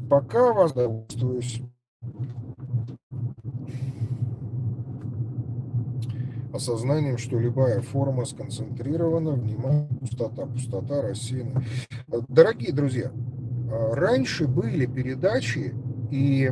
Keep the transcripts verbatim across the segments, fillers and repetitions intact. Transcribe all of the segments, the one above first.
Пока вас довольствуюсь. Осознанием, что любая форма сконцентрирована, внимание, пустота, пустота, рассеянная. Дорогие друзья, раньше были передачи, и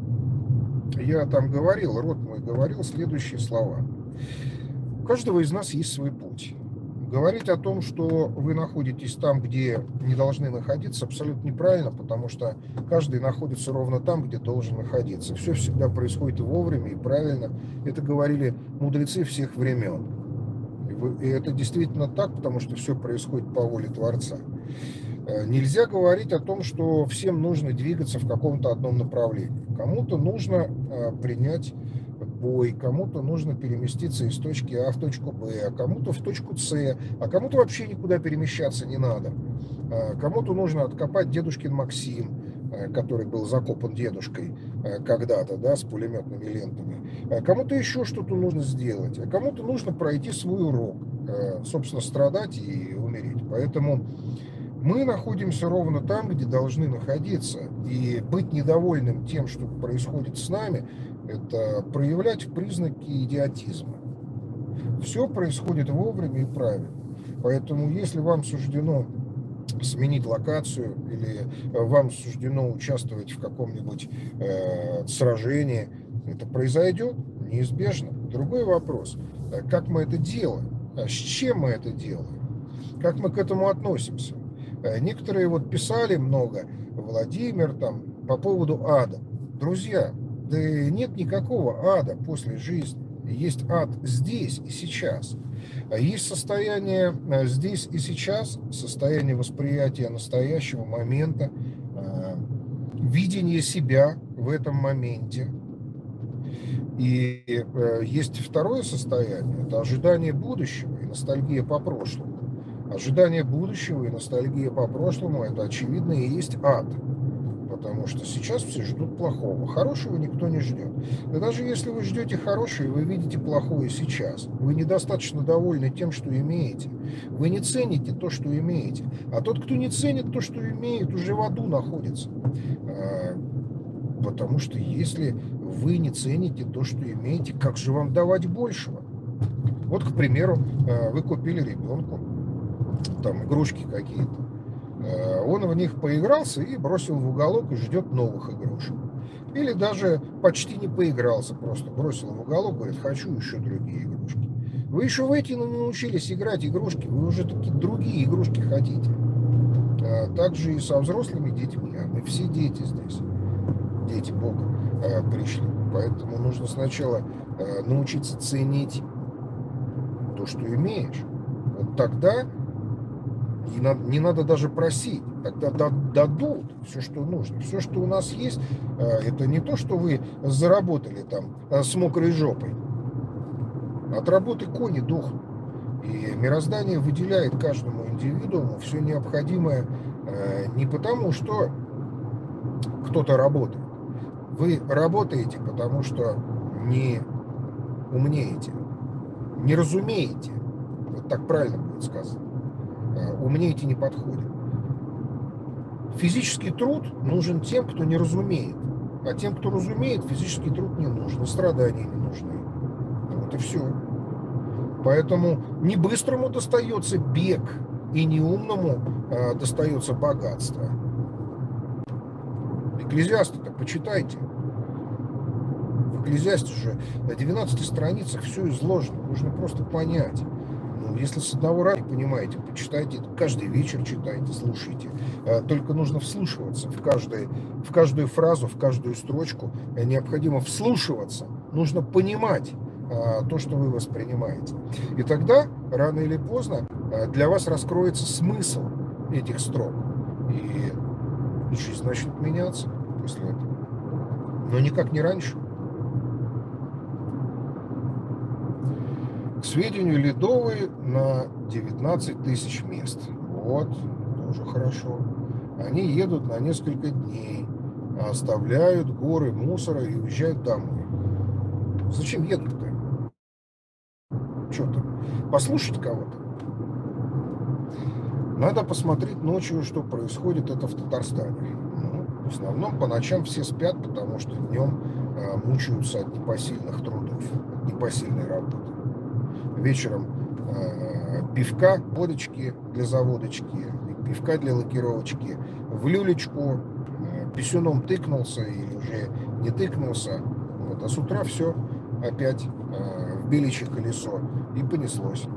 я там говорил, род мой говорил следующие слова. У каждого из нас есть свой путь. Говорить о том, что вы находитесь там, где не должны находиться, абсолютно неправильно, потому что каждый находится ровно там, где должен находиться. Все всегда происходит вовремя и правильно. Это говорили мудрецы всех времен. И это действительно так, потому что все происходит по воле Творца. Нельзя говорить о том, что всем нужно двигаться в каком-то одном направлении. Кому-то нужно принять бой, кому-то нужно переместиться из точки А в точку Б, а кому-то в точку С, а кому-то вообще никуда перемещаться не надо. Кому-то нужно откопать дедушкин Максим, который был закопан дедушкой когда-то, да, с пулеметными лентами. Кому-то еще что-то нужно сделать, а кому-то нужно пройти свой урок, собственно, страдать и умереть. Поэтому мы находимся ровно там, где должны находиться, и быть недовольным тем, что происходит с нами, это проявлять признаки идиотизма. Все происходит вовремя и правильно. Поэтому, если вам суждено сменить локацию или вам суждено участвовать в каком-нибудь э, сражении, это произойдет неизбежно. Другой вопрос, как мы это делаем, с чем мы это делаем, как мы к этому относимся. Некоторые вот писали много, Владимир, там, по поводу ада. Друзья, да нет никакого ада после жизни. Есть ад здесь и сейчас. Есть состояние здесь и сейчас, состояние восприятия настоящего момента, видение себя в этом моменте. И есть второе состояние, это ожидание будущего и ностальгия по прошлому. Ожидание будущего и ностальгия по прошлому – это, очевидно, и есть ад. Потому что сейчас все ждут плохого. Хорошего никто не ждет. И даже если вы ждете хорошее, вы видите плохое сейчас. Вы недостаточно довольны тем, что имеете. Вы не цените то, что имеете. А тот, кто не ценит то, что имеет, уже в аду находится. Потому что если вы не цените то, что имеете, как же вам давать большего? Вот, к примеру, вы купили ребенку там игрушки какие-то. Он в них поигрался и бросил в уголок и ждет новых игрушек. Или даже почти не поигрался, просто бросил в уголок, говорит, хочу еще другие игрушки. Вы еще в эти не научились играть игрушки, вы уже такие другие игрушки хотите. Так же и со взрослыми детьми, а мы все дети здесь, дети Бога пришли. Поэтому нужно сначала научиться ценить то, что имеешь. Вот тогда и не надо даже просить, тогда дадут все, что нужно. Все, что у нас есть, это не то, что вы заработали там с мокрой жопой. От работы кони дохнут. И мироздание выделяет каждому индивидууму все необходимое не потому, что кто-то работает. Вы работаете, потому что не умнеете, не разумеете. Вот так правильно будет сказано. Умнеете не подходит. Физический труд нужен тем, кто не разумеет. А тем, кто разумеет, физический труд не нужен, и страдания не нужны. Вот и все. Поэтому не быстрому достается бег, и не умному а, достается богатство. Экклезиаста-то почитайте. В Экклезиасте же на двенадцати страницах все изложено. Нужно просто понять. Если с одного раза не понимаете, почитайте, каждый вечер читайте, слушайте. Только нужно вслушиваться в, каждый, в каждую фразу, в каждую строчку. Необходимо вслушиваться. Нужно понимать то, что вы воспринимаете. И тогда, рано или поздно, для вас раскроется смысл этих строк. И, и жизнь начнет меняться после этого. Но никак не раньше. К сведению, Ледовые на девятнадцать тысяч мест. Вот, тоже хорошо. Они едут на несколько дней, оставляют горы мусора и уезжают домой. Зачем едут-то? Что там? Послушать кого-то? Надо посмотреть ночью, что происходит это в Татарстане. Ну, В основном по ночам все спят, потому что днем э, мучаются от непосильных трудов, от непосильной работы. Вечером э, пивка, водочки для заводочки, пивка для лакировочки, в люлечку, э, писюном тыкнулся или уже не тыкнулся. Вот, а с утра все опять э, в беличье колесо и понеслось.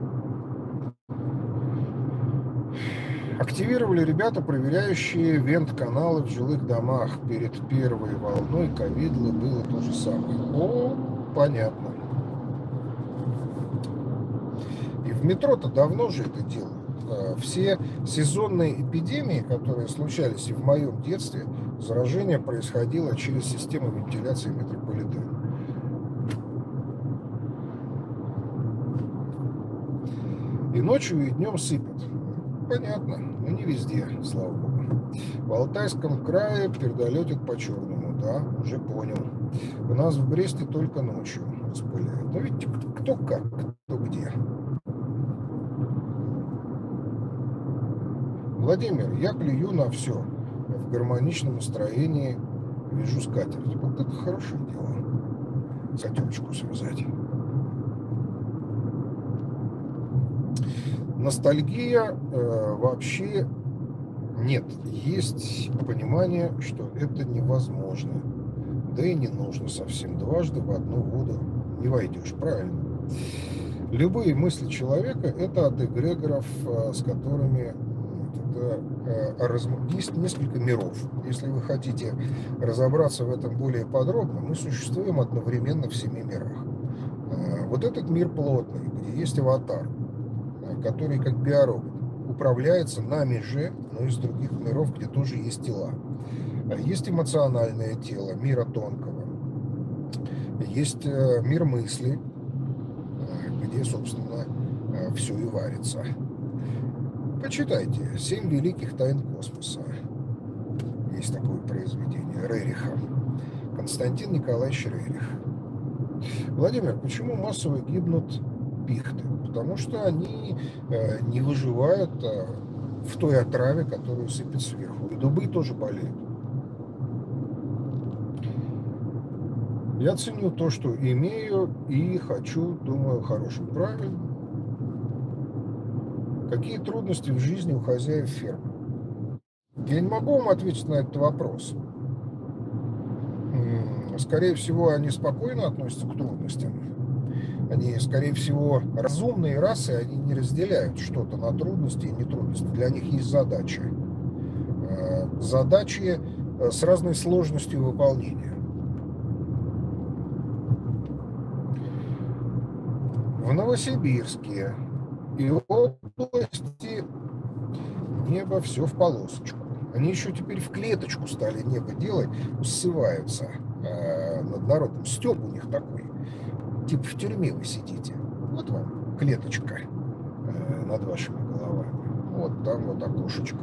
Активировали ребята, проверяющие вент-каналы в жилых домах. Перед первой волной ковида было то же самое. О, понятно. И в метро-то давно же это делают. Все сезонные эпидемии, которые случались и в моем детстве, заражение происходило через систему вентиляции метрополитена. И ночью, и днем сыпят. Понятно, но не везде, слава богу. В Алтайском крае пердолетит по-черному, да, уже понял. У нас в Бресте только ночью распыляют. Но видите, кто как, кто где. Владимир, я плюю на все. В гармоничном настроении вижу скатерть. Вот это хорошее дело. Котелочку связать. Ностальгия э, вообще нет. Есть понимание, что это невозможно. Да и не нужно совсем. Дважды в одну воду не войдешь, правильно? Любые мысли человека – это от эгрегоров, э, с которыми это, э, раз... есть несколько миров. Если вы хотите разобраться в этом более подробно, мы существуем одновременно в семи мирах. Э, вот этот мир плотный, где есть аватар, который как биоробот управляется нами же, но из других миров, где тоже есть тела. Есть эмоциональное тело, мира тонкого. Есть мир мысли, где, собственно, все и варится. Почитайте «Семь великих тайн космоса». Есть такое произведение Рериха. Константин Николаевич Рерих. Владимир, почему массово гибнут пихты? Потому что они э, не выживают э, в той отраве, которую сыпят сверху. И дубы тоже болеют. Я ценю то, что имею, и хочу, думаю, хорошим. Правильно. Какие трудности в жизни у хозяев фермы? Я не могу вам ответить на этот вопрос. Скорее всего, они спокойно относятся к трудностям. Они, скорее всего, разумные расы, они не разделяют что-то на трудности и нетрудности. Для них есть задачи. Задачи с разной сложностью выполнения. В Новосибирске и области небо все в полосочку. Они еще теперь в клеточку стали небо делать, ссываются над народом. Стёб у них такой. Типа в тюрьме вы сидите. Вот вам клеточка э, над вашими головами. Вот там вот окошечко.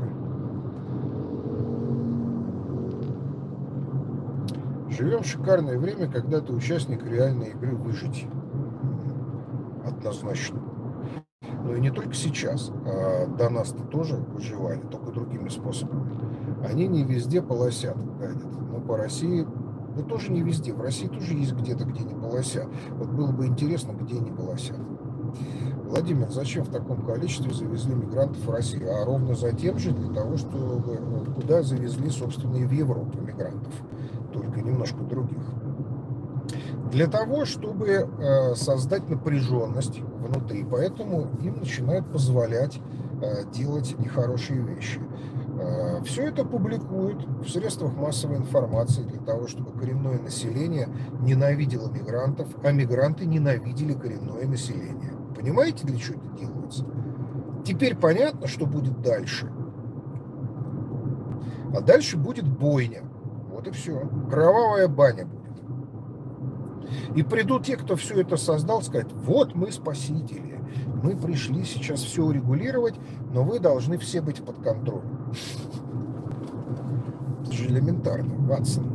Живем в шикарное время, когда ты участник реальной игры «Выжить». Однозначно. Но и не только сейчас. А до нас-то тоже выживали, только другими способами. Они не везде полосят, гадят. Но по России... Да тоже не везде. В России тоже есть где-то, где не полосят. Вот было бы интересно, где не полосят. Владимир, зачем в таком количестве завезли мигрантов в Россию? А ровно за тем же, для того, чтобы куда завезли, собственно, и в Европу мигрантов. Только немножко других. Для того, чтобы э, создать напряженность внутри. Поэтому им начинают позволять э, делать нехорошие вещи. Все это публикуют в средствах массовой информации для того, чтобы коренное население ненавидело мигрантов, а мигранты ненавидели коренное население. Понимаете, для чего это делается? Теперь понятно, что будет дальше. А дальше будет бойня. Вот и все. Кровавая баня будет. И придут те, кто все это создал, сказать: вот мы спасители. Мы пришли сейчас все урегулировать, но вы должны все быть под контролем. Это же элементарно, Ватсон.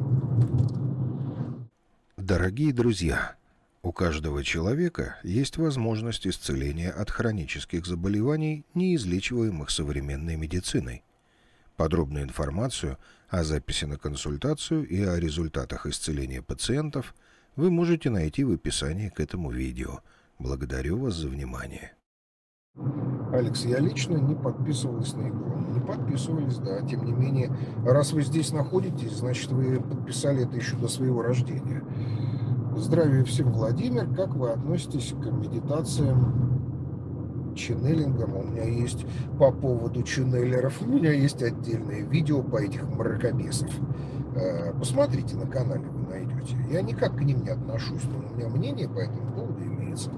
Дорогие друзья, у каждого человека есть возможность исцеления от хронических заболеваний, неизлечиваемых современной медициной. Подробную информацию о записи на консультацию и о результатах исцеления пациентов вы можете найти в описании к этому видео. Благодарю вас за внимание. Алекс, я лично не подписывалась на игру. Не подписывались, да. Тем не менее, раз вы здесь находитесь, значит, вы подписали это еще до своего рождения. Здравия всем, Владимир. Как вы относитесь к медитациям, ченнелингам? У меня есть по поводу ченнелеров, у меня есть отдельное видео по этих мракобесов. Посмотрите на канале, вы найдете. Я никак к ним не отношусь, но у меня мнение по этому поводу имеется.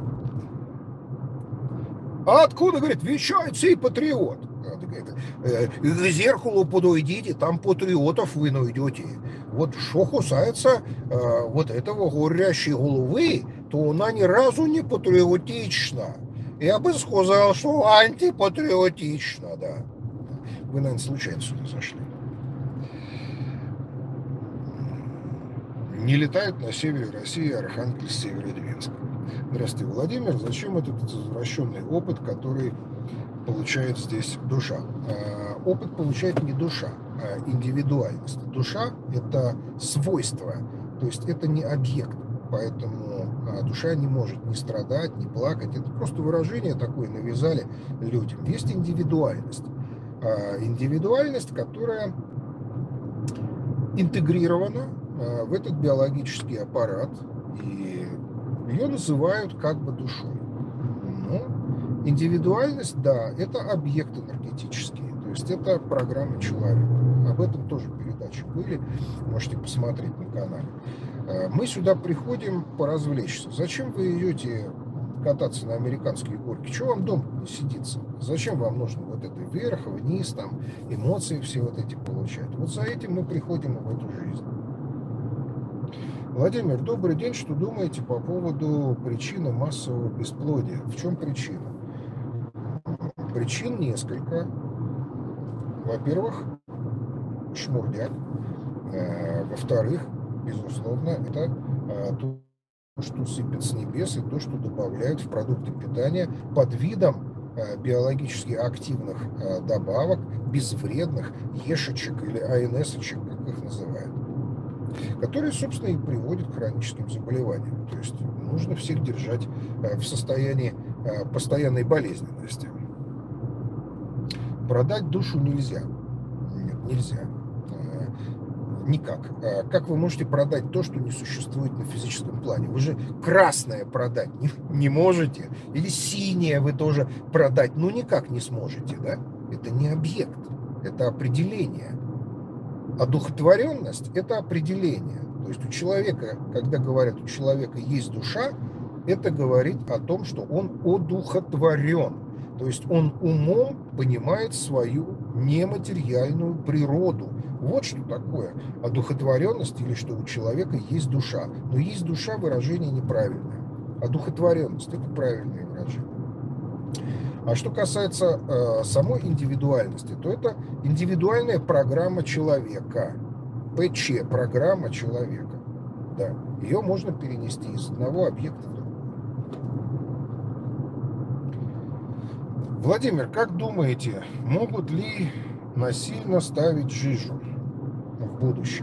А откуда, говорит, вещает сей патриот? К зеркалу подойдите, там патриотов вы найдете. Вот что касается э, вот этого горящей головы, то она ни разу не патриотична. Я бы сказал, что антипатриотична, да. Вы, наверное, случайно сюда зашли. Не летают на севере России Архангельск, Северодвинск. Здравствуйте, Владимир. Зачем этот извращенный опыт, который получает здесь душа? Опыт получает не душа, а индивидуальность. Душа – это свойство, то есть это не объект. Поэтому душа не может ни страдать, ни плакать. Это просто выражение такое навязали людям. Есть индивидуальность. Индивидуальность, которая интегрирована в этот биологический аппарат, и ее называют как бы душой. Но индивидуальность, да, это объект энергетический, то есть это программа человека. Об этом тоже передачи были, можете посмотреть на канале. Мы сюда приходим поразвлечься. Зачем вы идете кататься на американские горки? Чего вам дома не сидится? Зачем вам нужно вот это вверх, вниз, там, эмоции все вот эти получать? Вот за этим мы приходим в эту жизнь. Владимир, добрый день. Что думаете по поводу причины массового бесплодия? В чем причина? Причин несколько. Во-первых, шмурдяк. Во-вторых, безусловно, это то, что сыпет с небес, и то, что добавляют в продукты питания под видом биологически активных добавок, безвредных ешечек или АНСочек, как их называют, которые, собственно, и приводят к хроническим заболеваниям. То есть нужно всех держать в состоянии постоянной болезненности. Продать душу нельзя. Нет, нельзя. Никак. Как вы можете продать то, что не существует на физическом плане? Вы же красное продать не, не можете. Или синее вы тоже продать, ну, никак не сможете, да? Это не объект, это определение. Одухотворенность – это определение. То есть у человека, когда говорят, у человека есть душа, это говорит о том, что он одухотворен. То есть он умом понимает свою нематериальную природу. Вот что такое одухотворенность, или что у человека есть душа. Но есть душа — выражение неправильное. Одухотворенность – это правильное выражение. А что касается э, самой индивидуальности, то это индивидуальная программа человека. ПЧ – программа человека. Да. Ее можно перенести из одного объекта в другой. Владимир, как думаете, могут ли насильно ставить жижу в будущем?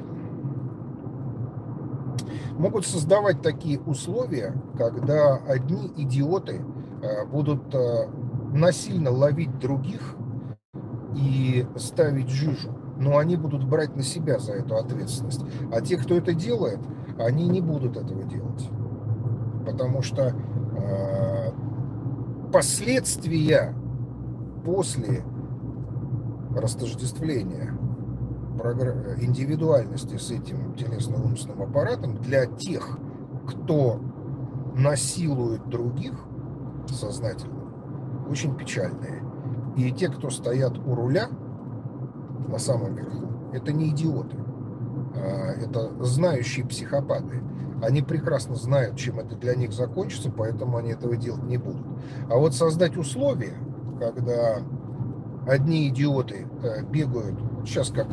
Могут создавать такие условия, когда одни идиоты э, будут э, насильно ловить других и ставить жижу, но они будут брать на себя за эту ответственность. А те, кто это делает, они не будут этого делать, потому что э, последствия после растождествления индивидуальности с этим телесно-умственным аппаратом для тех, кто насилует других сознательно, очень печальные. И те, кто стоят у руля на самом верху, это не идиоты, это знающие психопаты. Они прекрасно знают, чем это для них закончится, поэтому они этого делать не будут. А вот создать условия, когда одни идиоты бегают, сейчас как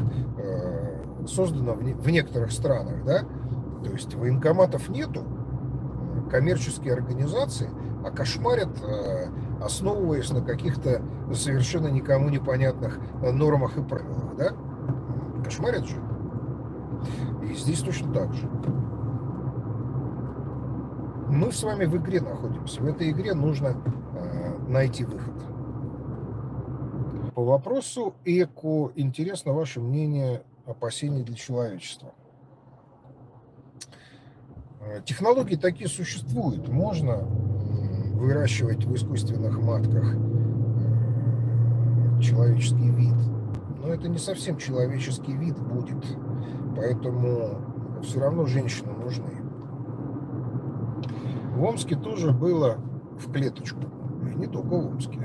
создано в некоторых странах, да, то есть военкоматов нету, коммерческие организации, а кошмарят, основываясь на каких-то совершенно никому непонятных нормах и правилах, да? Кошмарят же. И здесь точно так же. Мы с вами в игре находимся. В этой игре нужно найти выход. По вопросу эко интересно ваше мнение, опасений для человечества. Технологии такие существуют. Можно выращивать в искусственных матках человеческий вид. Но это не совсем человеческий вид будет. Поэтому все равно женщины нужны. В Омске тоже было в клеточку. И не только в Омске.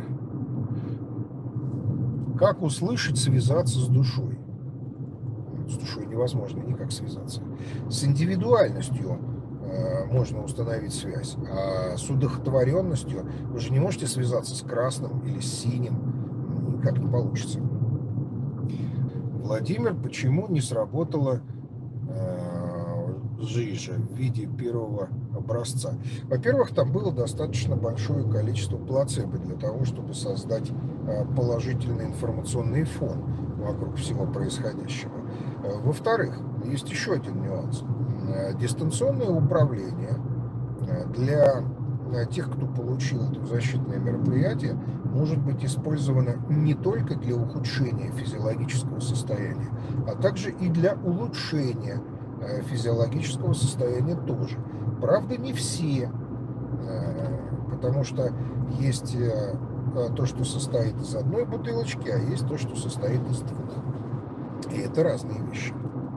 Как услышать, связаться с душой? С душой невозможно никак связаться. С индивидуальностью э, можно установить связь, а с удохотворенностью вы же не можете связаться с красным или с синим. Никак не получится. Владимир, почему не сработала э, жижа в виде первого образца? Во-первых, там было достаточно большое количество плацебо для того, чтобы создать положительный информационный фон вокруг всего происходящего. Во-вторых, есть еще один нюанс. Дистанционное управление для тех, кто получил это защитное мероприятие, может быть использовано не только для ухудшения физиологического состояния, а также и для улучшения физиологического состояния тоже. Правда, не все, потому что есть то, что состоит из одной бутылочки, а есть то, что состоит из двух. И это разные вещи.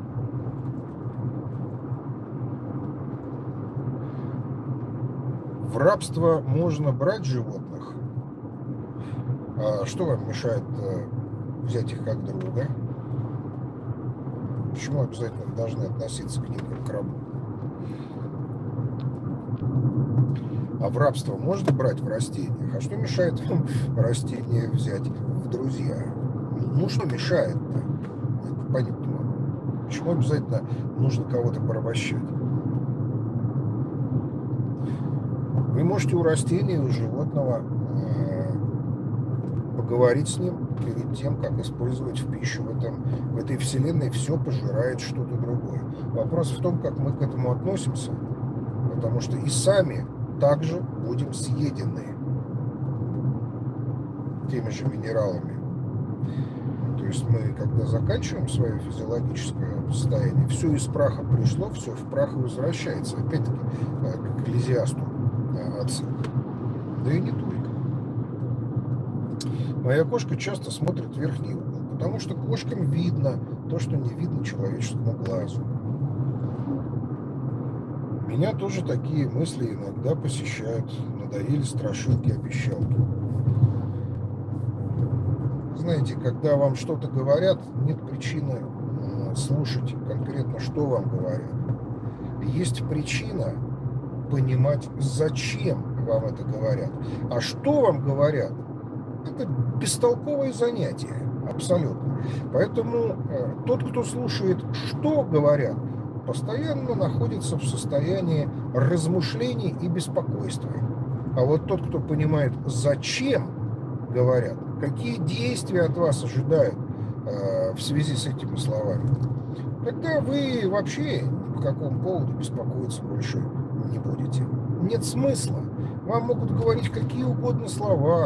В рабство можно брать животных? А что вам мешает взять их как друга? Почему обязательно должны относиться к ним как к рабу? А в рабство можно брать в растениях? А что мешает вам растение взять в друзья? Ну, что мешает-то? Я понять не могу. Почему обязательно нужно кого-то порабощать? Вы можете у растения, у животного э, поговорить с ним перед тем, как использовать в пищу. В, этом, в этой вселенной все пожирает что-то другое. Вопрос в том, как мы к этому относимся. Потому что и сами также будем съедены теми же минералами. То есть мы, когда заканчиваем свое физиологическое состояние, все из праха пришло, все в прах и возвращается. Опять-таки, к Экклезиасту отсылка. Да и не только. Моя кошка часто смотрит в верхний угол, потому что кошкам видно то, что не видно человеческому глазу. Меня тоже такие мысли иногда посещают. Надоели страшилки-обещалки. Знаете, когда вам что-то говорят, нет причины слушать конкретно, что вам говорят. Есть причина понимать, зачем вам это говорят. А что вам говорят, это бестолковое занятие. Абсолютно. Поэтому тот, кто слушает, что говорят, постоянно находится в состоянии размышлений и беспокойства. А вот тот, кто понимает, зачем говорят, какие действия от вас ожидают э, в связи с этими словами, тогда вы вообще ни по какому поводу беспокоиться больше не будете. Нет смысла. Вам могут говорить какие угодно слова,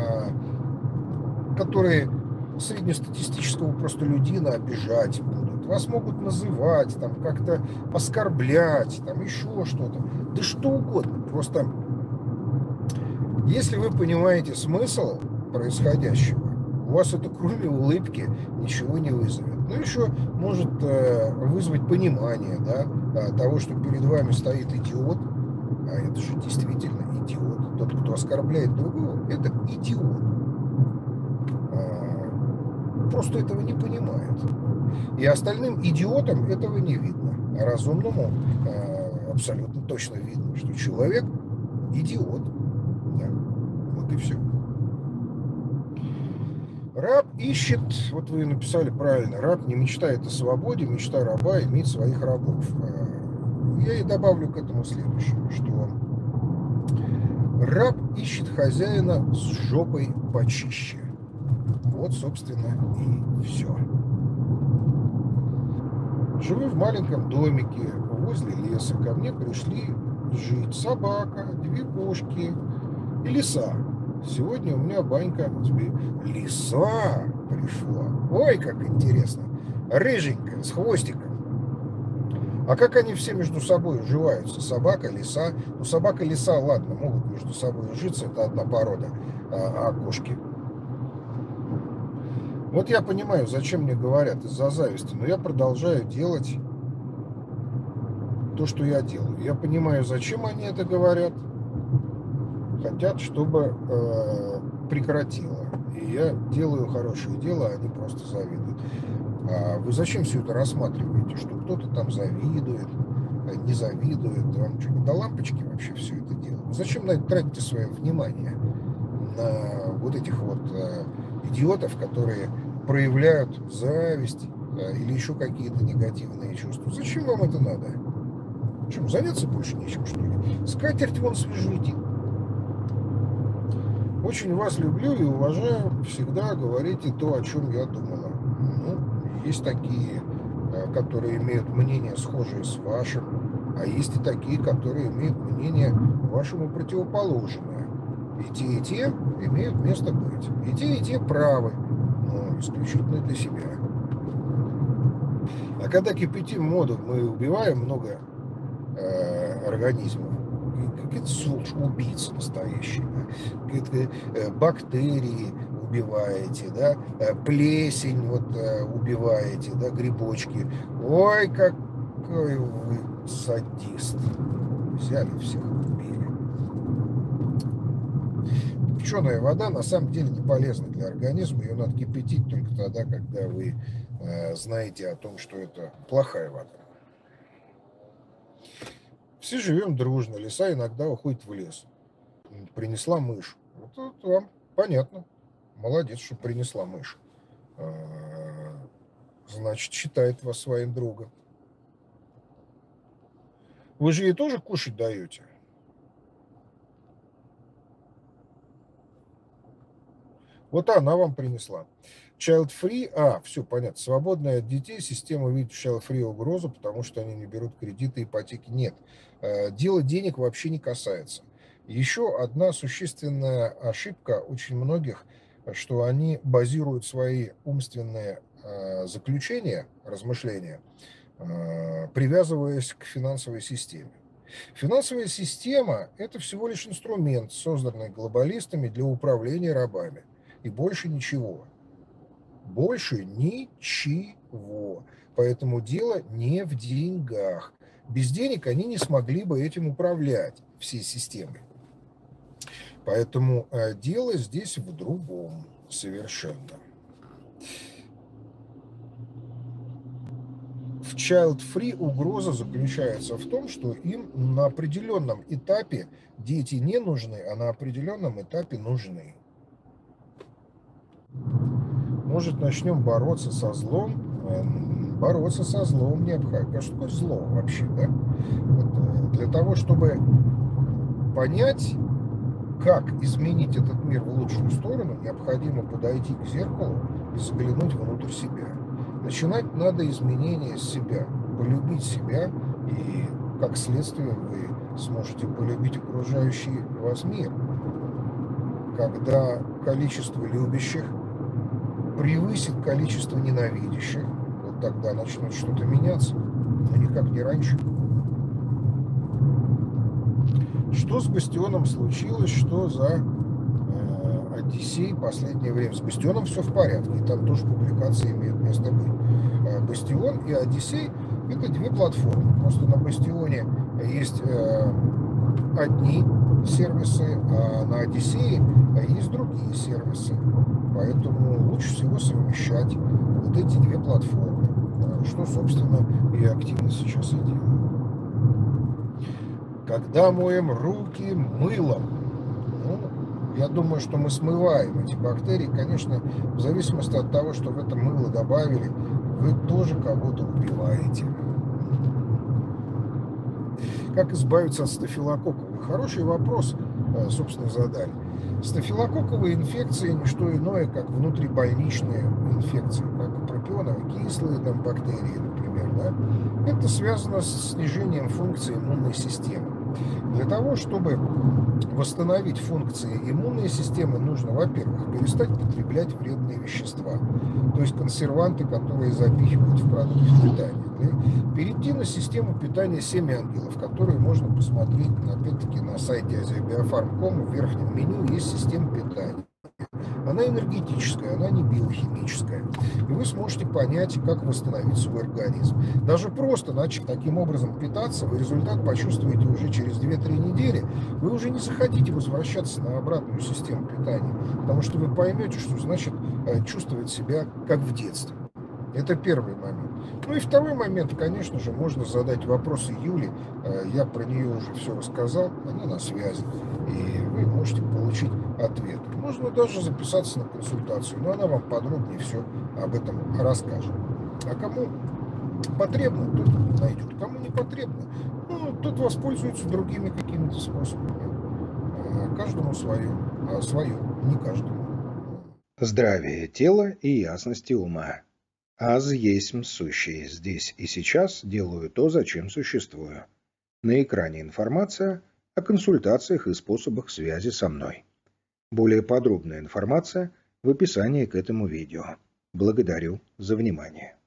э, которые среднестатистического простолюдина обижать будут. Вас могут называть, там, как-то оскорблять, там, еще что-то. Да что угодно. Просто, если вы понимаете смысл происходящего, у вас это, кроме улыбки, ничего не вызовет. Ну, еще может э, вызвать понимание, да, того, что перед вами стоит идиот, а это же действительно идиот. Тот, кто оскорбляет другого, это идиот. Просто этого не понимает. И остальным идиотам этого не видно. А разумному э, абсолютно точно видно, что человек идиот. Да. Вот и все. Раб ищет, вот вы написали правильно, раб не мечтает о свободе, мечта раба иметь своих рабов. я и добавлю к этому следующее, что раб ищет хозяина с жопой почище. Вот, собственно, и все. Живу в маленьком домике возле леса. Ко мне пришли жить собака, две кошки и лиса. Сегодня у меня банька. Лиса пришла. Ой, как интересно. Рыженькая, с хвостиком. А как они все между собой уживаются? Собака, лиса. Ну, собака и лиса, ладно, могут между собой ужиться. Это одна порода. А, а кошки? Вот я понимаю, зачем мне говорят из-за зависти, но я продолжаю делать то, что я делаю. Я понимаю, зачем они это говорят. Хотят, чтобы э, прекратило. И я делаю хорошее дело, а они просто завидуют. А вы зачем все это рассматриваете? Что кто-то там завидует, не завидует? Вам что, не до лампочки вообще все это дело? Вы зачем на это тратите свое внимание? На вот этих вот э, идиотов, которые проявляют зависть э, или еще какие-то негативные чувства. Зачем вам это надо? Чем, заняться больше нечем, что ли? Скатерть вон свяжите. Очень вас люблю и уважаю. Всегда говорите то, о чем я думала. Ну, есть такие, которые имеют мнение схожее с вашим, а есть и такие, которые имеют мнение вашему противоположное. И те, и те имеют место быть. И те, и те правы, но исключительно для себя. А когда кипятим воду, мы убиваем много э, организмов. Какие-то сволочь, убийцы настоящие, да? Какие-то э, бактерии убиваете, да? э, плесень вот э, убиваете, да? Грибочки. Ой, какой вы садист. Взяли всех, убили. Кипяченая вода на самом деле не полезна для организма. Ее надо кипятить только тогда, когда вы э, знаете о том, что это плохая вода. Все живем дружно, лиса иногда уходит в лес. Принесла мышь. Вот это вам понятно. Молодец, что принесла мышь. Значит, считает вас своим другом. Вы же ей тоже кушать даете? Вот она вам принесла. Child-free, а, все понятно, свободная от детей, система видит в child-free угрозу, потому что они не берут кредиты, ипотеки. Нет, дело денег вообще не касается. Еще одна существенная ошибка очень многих, что они базируют свои умственные заключения, размышления, привязываясь к финансовой системе. Финансовая система – это всего лишь инструмент, созданный глобалистами для управления рабами. И больше ничего. Больше ничего. Поэтому дело не в деньгах. Без денег они не смогли бы этим управлять, всей системой. Поэтому дело здесь в другом совершенно. В child-free угроза заключается в том, что им на определенном этапе дети не нужны, а на определенном этапе нужны. Может, начнем бороться со злом? Бороться со злом необходимо. А что такое зло вообще, да? Вот, для того, чтобы понять, как изменить этот мир в лучшую сторону, необходимо подойти к зеркалу и заглянуть внутрь себя. Начинать надо изменения с себя, полюбить себя, и как следствие вы сможете полюбить окружающий вас мир. Когда количество любящих превысит количество ненавидящих, вот тогда начнет что-то меняться, но никак не раньше. Что с Бастионом случилось, что за э, Одиссей в последнее время? С Бастионом все в порядке, и там тоже публикации имеют место быть. Э, Бастион и Одиссей – это две платформы. Просто на Бастионе есть э, одни сервисы, а на Одиссее есть другие сервисы. Поэтому лучше всего совмещать вот эти две платформы, что, собственно, я активно сейчас и делаю. Когда моем руки мылом, ну, я думаю, что мы смываем эти бактерии. Конечно, в зависимости от того, что в это мыло добавили, вы тоже кого-то убиваете. Как избавиться от стафилококков? Хороший вопрос, собственно, задали. Стафилококковые инфекции – не что иное, как внутрибольничные инфекции, как пропионово-кислые там, бактерии, например. Да? Это связано с снижением функции иммунной системы. Для того, чтобы восстановить функции иммунной системы, нужно, во-первых, перестать потреблять вредные вещества, то есть консерванты, которые запихивают в продукты питания. Да? Перейти на систему питания семь ангелов, которые можно посмотреть, опять-таки, на сайте азиабиофарм точка ком. В верхнем меню есть система питания. Она энергетическая, она не биохимическая. И вы сможете понять, как восстановить свой организм. Даже просто начав таким образом питаться, вы результат почувствуете уже через две-три недели. Вы уже не захотите возвращаться на обратную систему питания, потому что вы поймете, что значит чувствовать себя как в детстве. Это первый момент. Ну и второй момент, конечно же, можно задать вопросы Юле. Я про нее уже все рассказал, она на связи. И вы можете получить ответ. Можно даже записаться на консультацию, но она вам подробнее все об этом расскажет. А кому потребно, тот найдет. Кому не потребно, ну, тот воспользуется другими какими-то способами. Каждому свое, а свое не каждому. Здравие тела и ясности ума. Аз есмь сущее. Здесь и сейчас делаю то, зачем существую. На экране информация о консультациях и способах связи со мной. Более подробная информация в описании к этому видео. Благодарю за внимание.